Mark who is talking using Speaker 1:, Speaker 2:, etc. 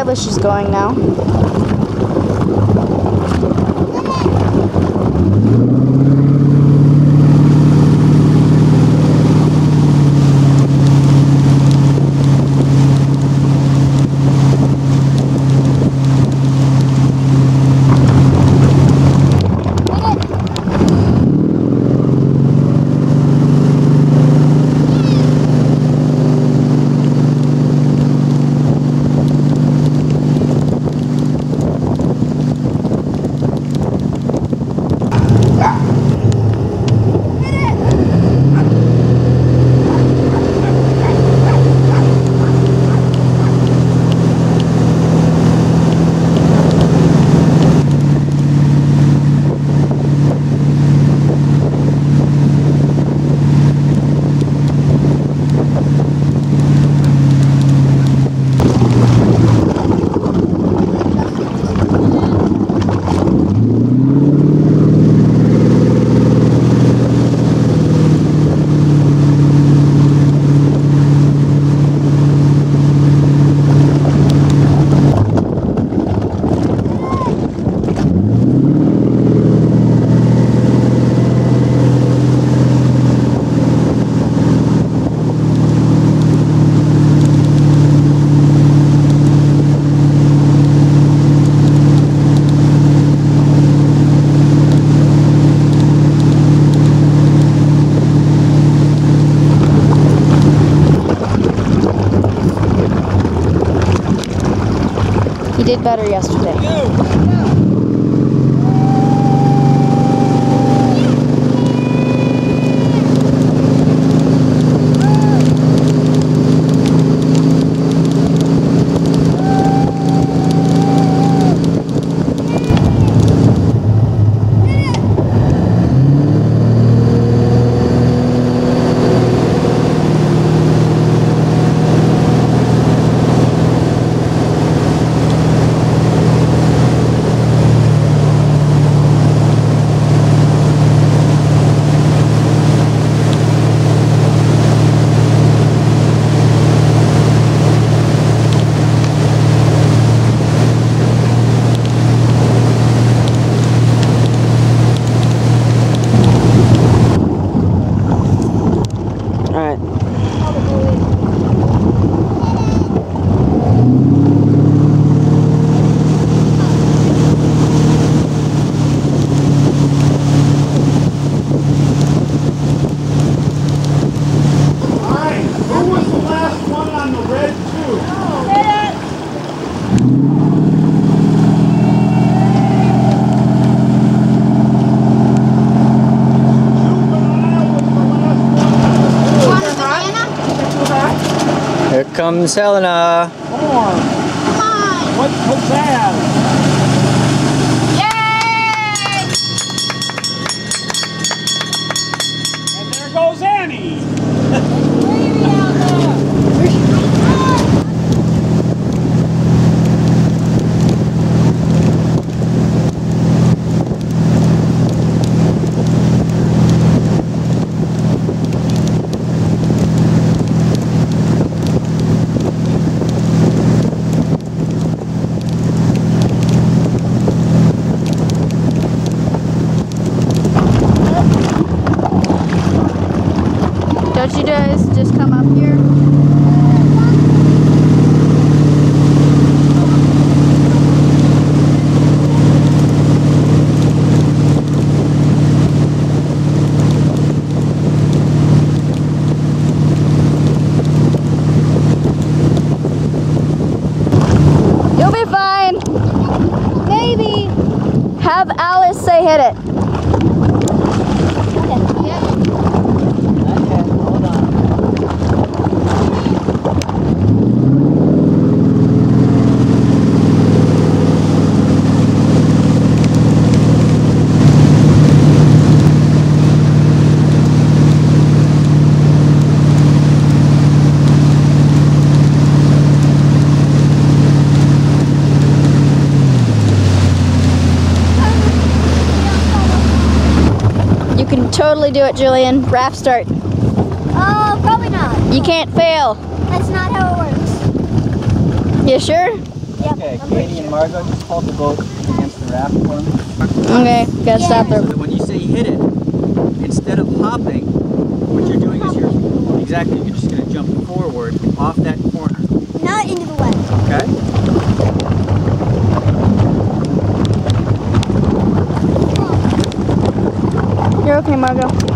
Speaker 1: established she's going now. He did better yesterday.
Speaker 2: Here comes Helena.
Speaker 3: Come on.
Speaker 1: Come on.
Speaker 3: What's that? Yay! And there goes Annie. Waving out there.
Speaker 1: Don't you guys just come up here? You'll be fine. Maybe. Have Alice say hit it. You can totally do it, Julian. Raft start.
Speaker 4: Probably not.
Speaker 1: You can't fail.
Speaker 4: That's not how it works.
Speaker 1: You sure?
Speaker 2: Okay, Katie and Margot, just hold the boat against the raft for me.
Speaker 1: Okay, gotta stop
Speaker 2: So
Speaker 1: there.
Speaker 2: that when you say hit it, instead of hopping, what you're doing is you're just going to jump forward off that corner.
Speaker 4: Not into the wet.
Speaker 2: Okay?
Speaker 1: You're okay, Margot.